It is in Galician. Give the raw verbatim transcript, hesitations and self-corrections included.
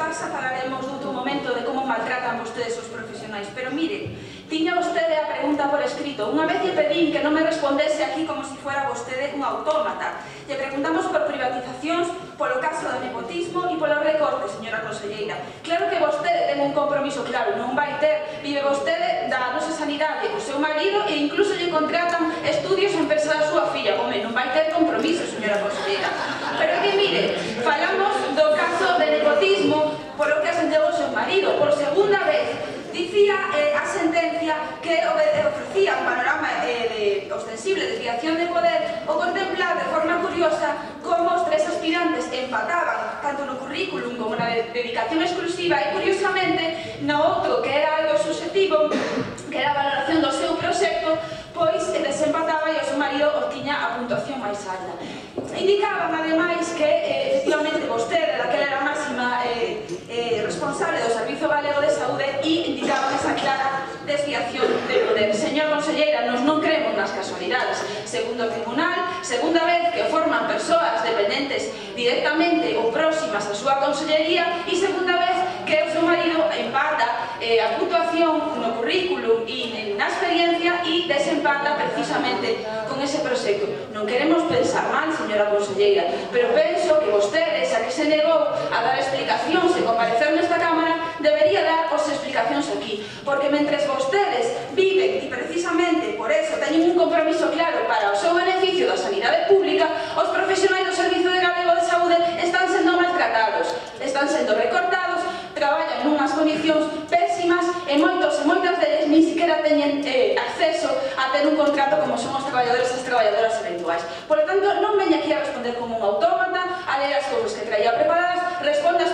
xa falaremos doutro momento de como maltratan vostedes os profesionais, pero mire, tiña vostede a pregunta por escrito. Unha vez lle pedín que non me respondese aquí como se fuera vostede un autómata. Lle preguntamos por privatizacións, polo caso do nepotismo e polo recorte, señora conselleira. Claro que vostede ten un compromiso claro, non vai ter, vive vostede da nosa sanidade, o seu marido e incluso lle contratan estudios en empresa da súa filla. Home, non vai ter compromiso, señora conselleira. Pero que mire, falamos do caso de nepotismo polo que asenteu o seu marido. Por segunda vez, dicía eh, a sentencia que ofrecía un panorama eh, de ostensible desviación de poder o contemplar de forma curiosa como os tres aspirantes empataban tanto no currículum como na de dedicación exclusiva e curiosamente no outro que era algo subjetivo, que era a valoración do seu proxecto, pois desempataba e o seu marido obtiña a puntuación máis alta. Indicaban, ademais, que eh, efectivamente vostede, daquela era a máxima eh, eh, responsable do Servizo Galego de Saúde e indicaban esa clara desviación de poder. Señor conselleira, nos non creemos nas casualidades. Segundo o tribunal, segunda vez que forman persoas dependentes directamente ou próximas á súa consellería e segunda vez que o seu marido empata eh, a puntuación no currículum e na experiencia e desempata precisamente con ese proxecto. Non queremos pensar mal, señora conselleira, pero penso que vostede, xa que se negou a dar explicacións e comparecer nesta Cámara, debería dar as explicacións aquí, porque mentres vostedes viven e precisamente por eso teñen un compromiso claro para o seu beneficio da sanidade pública, os profesionais do Servizo Galego de Saúde están sendo maltratados, están sendo recortados, traballan nunhas condicións pésimas e moitos e moitas deles nin siquiera teñen eh, acceso a ter un contrato como son os traballadores e as traballadoras eventuais. Por lo tanto, non veña aquí a responder como un autómata, a ler as cousas que traía preparadas, responda